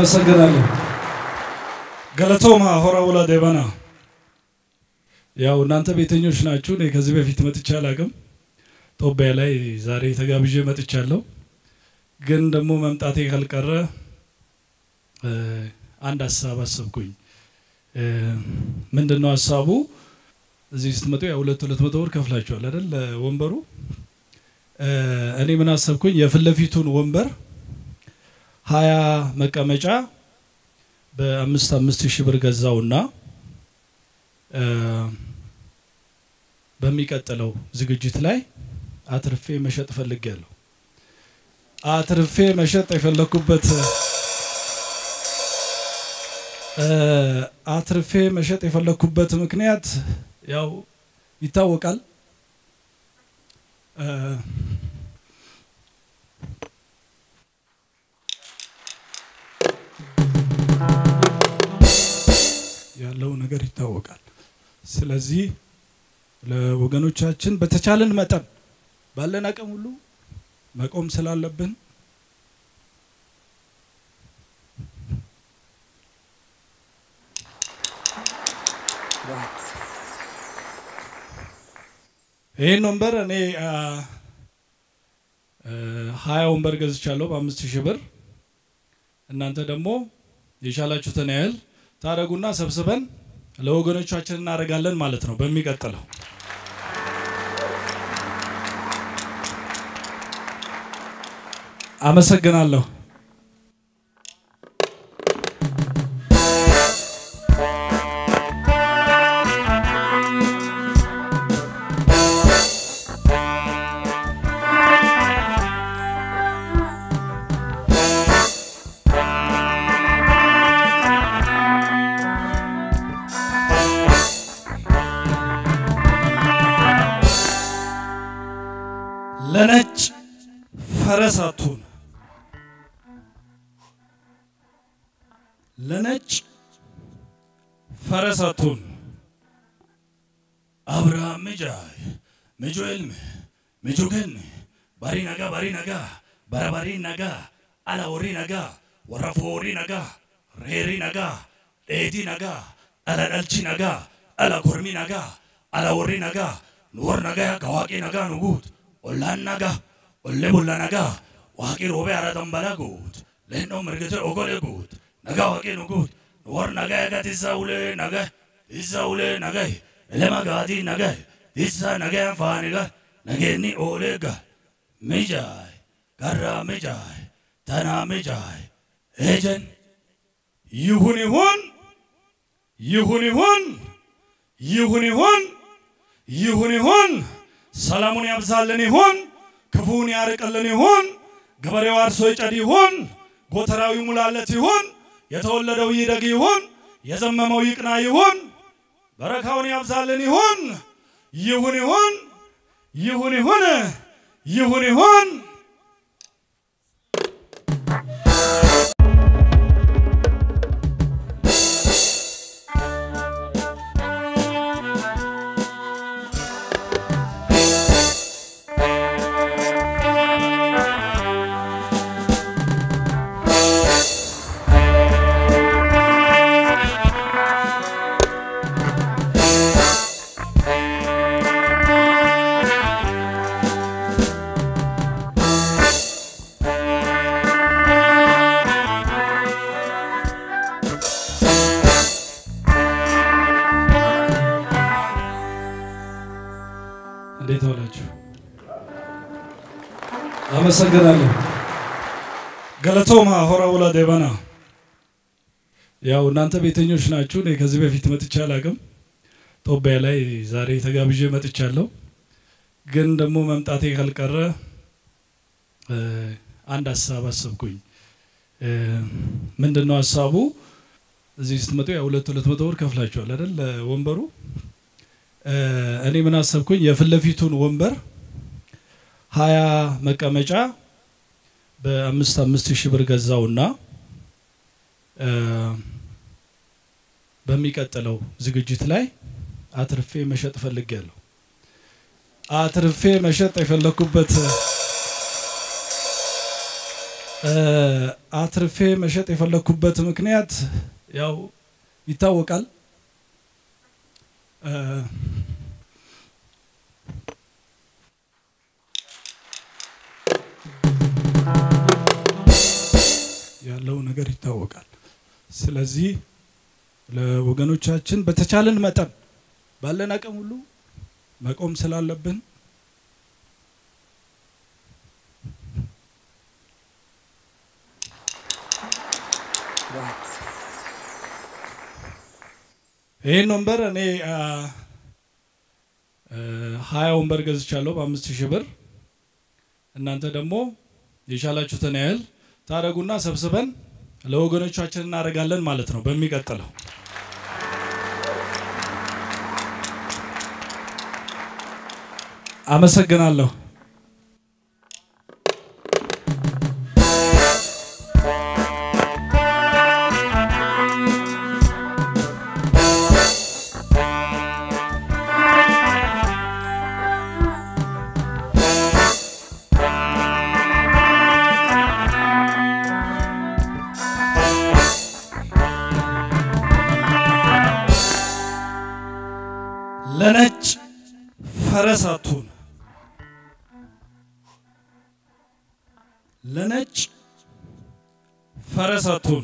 አመሰግናለሁ ገለቶማ ሆራውላ ደባና ያው እናንተ ቤተኞች ናችሁ እኔ ከዚህ በፊት መጥቻ አላቅም ጦቢያ ላይ ዛሬ ተጋብዤ መጥቻለሁ ግን ደግሞ መምጣቴ ካልቀረ አንድ ሐሳብ አሰብኩኝ ምንድነው ሐሳቡ እዚህ ስትመጡ ያው 200 ብር ከፍላችኋል አይደል ወንበሩ እኔ ምን አሰብኩኝ የፍለፊቱን ወንበር 20 መቀመጫ በ5000 ብር ገዛውና በሚቀጥለው ዝግጅት ላይ አትርፌ መሸጥ ፈልጌያለሁ አትርፌ መሸጥ የፈለኩበት አትርፌ መሸጥ የፈለኩበት ምክንያት ያው ይታወቃል ያለው ነገር ይታወቃል ስለዚህ ለወገኖቻችን በተቻለን መጠን ባለን አቅም ሁሉ መቆም ስላለብን ይሄን ወንበር እኔ 20 ወንበር ገዝቻለሁ በ5000 ብር እናንተ ደግሞ የቻላችሁትን ያህል ታረጉና ሰብስበን ለወገኖቻችን እናረጋለን ማለት ነው በሚቀጥለው አመሰግናለሁ ለነጭ ፈረሳቱን ለነጭ ፈረሳቱን አብርሃም መጃይ መጆልም መጆገን ባሪ ነጋ ባራባሪ ነጋ አላወሪ ነጋ ወራፎሪ ነጋ ሬሪ ነጋ ኤዲ ነጋ አላዳልቺ ነጋ አላጎርሚ ነጋ አላወሪ ነጋ ኖር ነጋ ጋዋቂ ነጋ ንጉት ኦላን ነጋ ኦሌ ቡላ ነጋ ዋቂ ሮቤ አራተን በላጉት ለኖ ምርገተ ኦጎለጉት ነጋ ዋቂ ንጉት ኖር ነጋ ያጋቲዛውለ ነጋ ይዛውለ ነጋ ለማጋዲ ነጋ ይዛ ነጋ ፋኒጋ ነጌኒ ኦሌጋ መጃይ ጋራ መጃይ ታና መጃይ ኤጀን ይሁን ሰላሙን ያብዛልን ይሁን ክፉን ያርቀልን ይሁን ገበሬው አርሶ ይጨድ ይሁን ጎተራው ይሙላለት ይሁን የተወለደው ይደግ ይሁን የዘመመው ይቅና ይሁን በረካውን ያብዛልን ይሁን እንዴት ዋላችሁ አመሰግናለሁ ገለቶማ ሆራውላ ደባና ያው እናንተ ቤተኞች ናችሁ እኔ ከዚህ በፊት መጥቻ አላቅም ጦቢያ ላይ ዛሬ ተጋብዤ መጥቻለሁ ግን ደግሞ መምጣቴ ካልቀረ አንድ ሐሳብ አሰብኩኝ ምንድነው ሐሳቡ እዚህ ስትመጡ ያው 200 ብር ከፍላችኋል አይደል ወንበሩ እኔ ምን አሰብኩኝ የፍለፊቱን ወንበር 20 መቀመጫ በ5000 ብር ገዛውና በሚቀጥለው ዝግጅት ላይ አትርፌ መሸጥ ፈልጌያለሁ አትርፌ መሸጥ የፈለኩበት አትርፌ መሸጥ የፈለኩበት ምክንያት ያው ይታወቃል። ያለው ነገር ይታወቃል። ስለዚህ ለወገኖቻችን በተቻለን መጠን ባለን አቅም ሁሉ መቆም ስላለብን ይሄን ወንበር እኔ 20 ወንበር ገዝቻለሁ በ5000 ብር። እናንተ ደግሞ የቻላችሁትን ያህል ታረጉና ሰብስበን ለወገኖቻችን እናረጋለን ማለት ነው። በሚቀጥለው አመሰግናለሁ። ለነጭ ፈረሳቱን ለነጭ ፈረሳቱን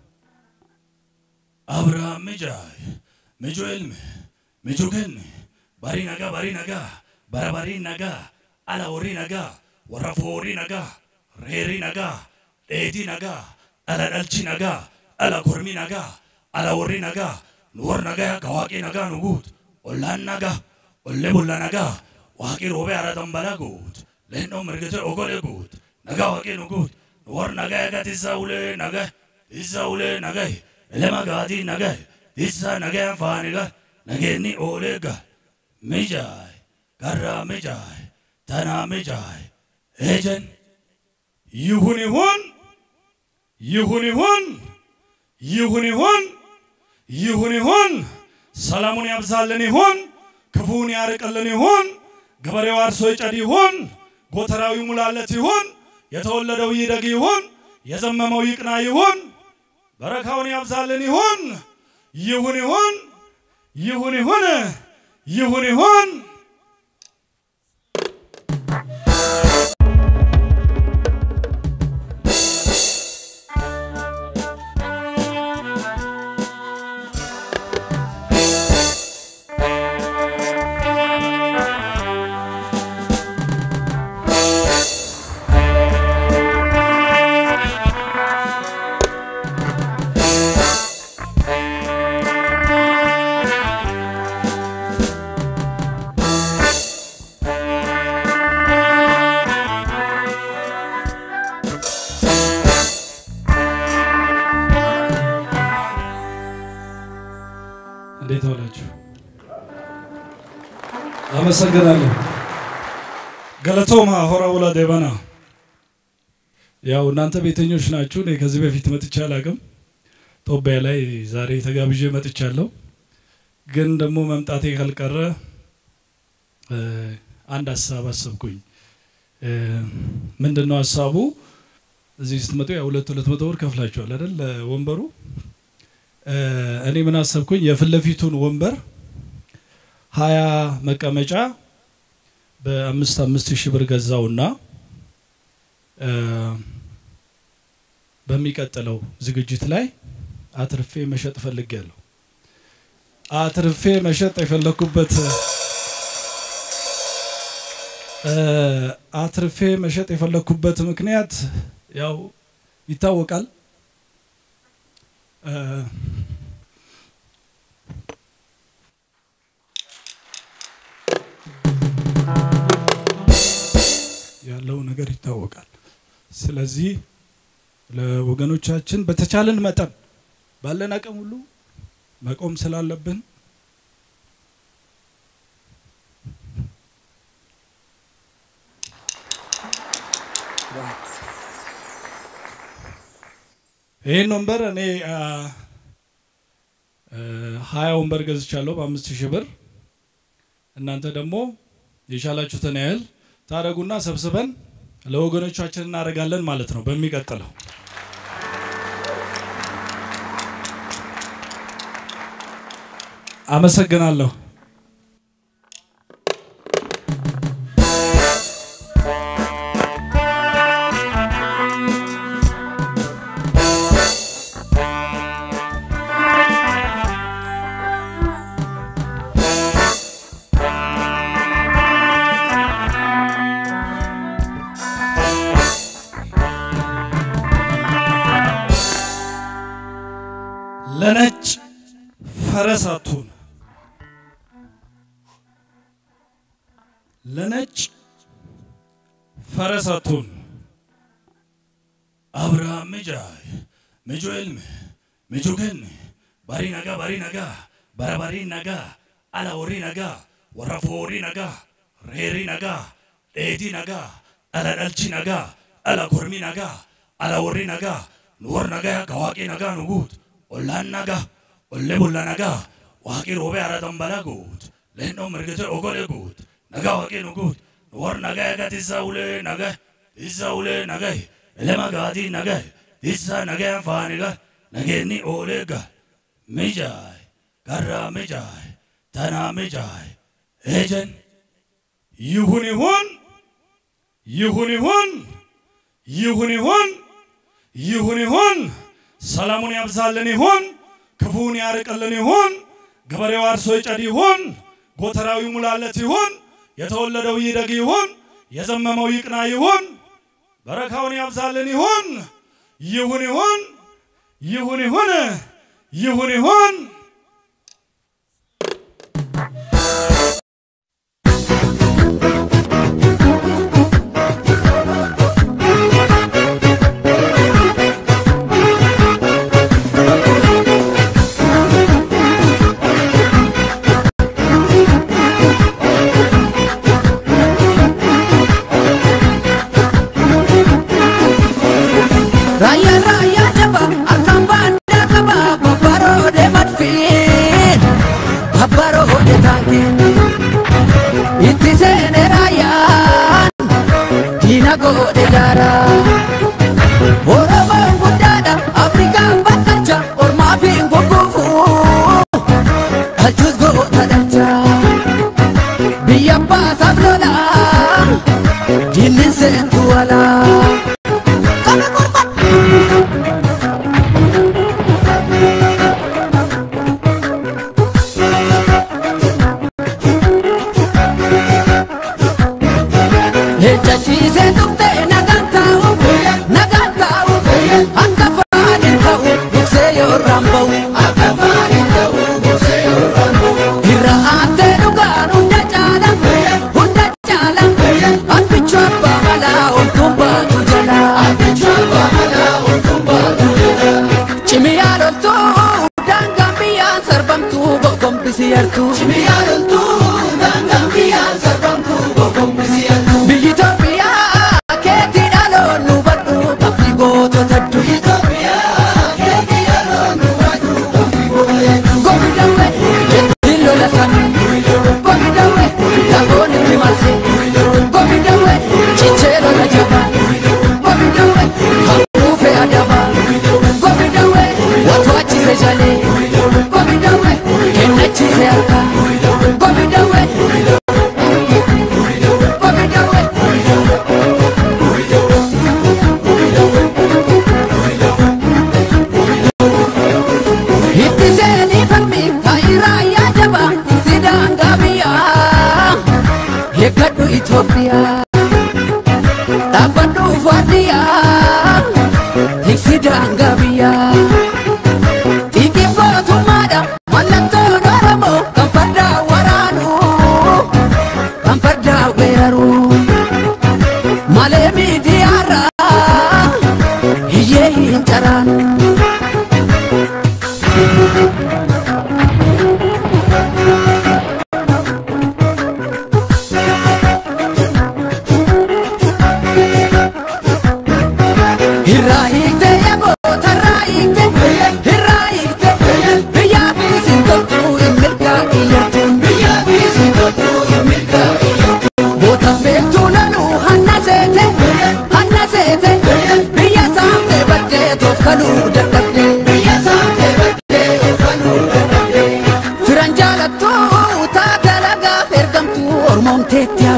አብርሃም መጃይ መጆኤል መጆገን ባሪ ነጋ በረባሪ ነጋ አላወሪ ነጋ ወራፎሪ ነጋ ሬሪ ነጋ ኤዲ ነጋ አላዳልቺ ነጋ አላኮርሚ ነጋ አላወሪ ነጋ ኑር ነጋ ከዋቂ ነጋ ንጉት ኦላን ነጋ ኦሌ ቡላ ነጋ ዋቂ ሮቤ አራዳም ባላጉት ለኖ መርገተ ኦጎሌጉት ነጋ ዋቂ ንጉት ኑር ነጋ ያጋቲዛውለ ነጋ ይዛውለ ነጋ ለማጋቲ ነጋ ይዛ ነጋ ፋኒጋ ነጌኒ ኦሌጋ መጃይ ጋራ መጃይ ታና መጃይ ኤጀን ይሁን ይሁን ይሁን ይሁን ይሁን ይሁን ይሁን ይሁን ሰላሙን ያብዛልን ይሁን ክፉን ያርቅልን ይሁን ገበሬው አርሶ ይጨድ ይሁን ጎተራው ይሙላለት ይሁን የተወለደው ይደግ ይሁን የዘመመው ይቅና ይሁን በረካውን ያብዛልን ይሁን ይሁን ይሁን ይሁን ይሁን ይሁን ይሁን እንዴት ዋላችሁ? አመሰግናለሁ። ገለቶማ ሆራ ወላ ደባና ያው እናንተ ቤተኞች ናችሁ። እኔ ከዚህ በፊት መጥቻ አላቅም። ጦቢያ ላይ ዛሬ ተጋብዤ መጥቻለሁ። ግን ደግሞ መምጣቴ ካልቀረ አንድ ሐሳብ አሰብኩኝ። ምንድነው ሐሳቡ? እዚህ ስትመጡ ያው 200 ብር ከፍላችኋል አይደል ወንበሩ? እኔ ምን አሰብኩኝ የፍለፊቱን ወንበር 20 መቀመጫ በ5000 ብር ገዛውና በሚቀጥለው ዝግጅት ላይ አትርፌ መሸጥ ፈልጌያለሁ። አትርፌ መሸጥ የፈለኩበት ምክንያት ያው ይታወቃል። ያለው ነገር ይታወቃል። ስለዚህ ለወገኖቻችን በተቻለን መጠን ባለን አቅም ሁሉ መቆም ስላለብን ይሄን ወንበር እኔ 20 ወንበር ገዝቻለሁ በ5000 ብር። እናንተ ደግሞ የቻላችሁትን ያህል ታረጉና ሰብስበን ለወገኖቻችን እናረጋለን ማለት ነው በሚቀጥለው አመሰግናለሁ ለነጭ ፈረሳቱን ለነጭ ፈረሳቱን አብርሃም መጃይ መጆኤልም መጆገን ባሪናጋ ባራባሪ ናጋ አላወሪ ናጋ ወራፎሪ ናጋ ሬሪ ናጋ ዴዲ ናጋ አላዳልቺ ናጋ አላጎርሚ ናጋ አላወሪ ናጋ ኖር ናጋ ጋዋቂ ናጋ ንጉት ኦላን ናጋ ኦሌ ቡላ ናጋ ዋቂ ሮቤ አራዳም ባላጉት ለኖ ምርገተ ኦጎሌጉት ናጋ ዋቂ ንጉት ኖር ናጋ ያጋት ይዛውሌ ናጋ ለማጋዲ ናጋ ይዛ ናጋ ፋኒጋ ናገኒ ኦሌጋ መጃይ ጋራ መጃይ ታና መጃይ ኤጀን ይሁን ሰላሙን ያብዛልን ይሁን ክፉን ያርቅልን ይሁን ገበሬው አርሶ ይጨድ ይሁን ጎተራው ይሙላለት ይሁን የተወለደው ይደግ ይሁን የዘመመው ይቅና ይሁን በረካውን ያብዛልን ይሁን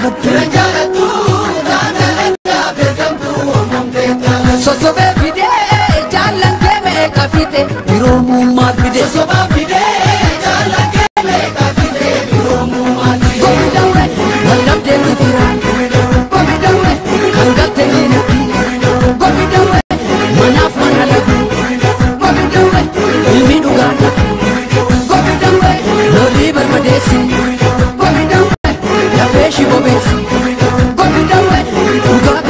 jaalatu naana langaa beekamtu uumamteetta. Sosobee fidee jaallan kee meeqa fide biroomuun maal fide. Sosobaa fidee jaallan kee meeqa fide biroomuun maal fide. Gobi dawre wal dhabdee tifiraan. Gobi dawre kan galtee diinatti. Gobi dawre manaaf mana lagu. Gobi dawre ilmi dhugaadha. Gobi dawre lolii barbadeessi. Gobi dawre lafee shiboo beessi. Gobi dawre dhugaa